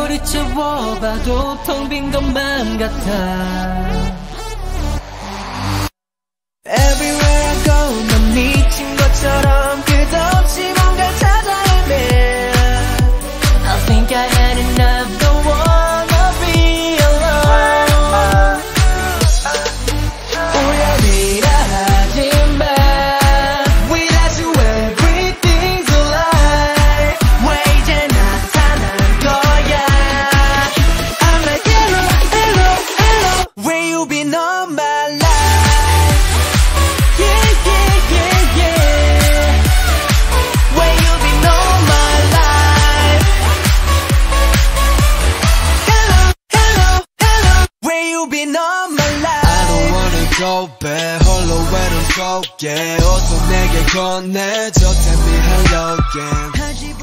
아무리 채워봐도 텅 빈 것만 같아. Everywhere I go 넌 미친 것처럼 끝없이 뭔가 찾아 헤매. I think I had enough, don't wanna be alone. 우연이라 하지마. Without you everything's a lie. 왜 이제 나타난 거야. I'm like hello, hello, hello. Where you been all my life. Go back 홀로 외로운 속에 어서 내게 건네줘 Tell me hello again.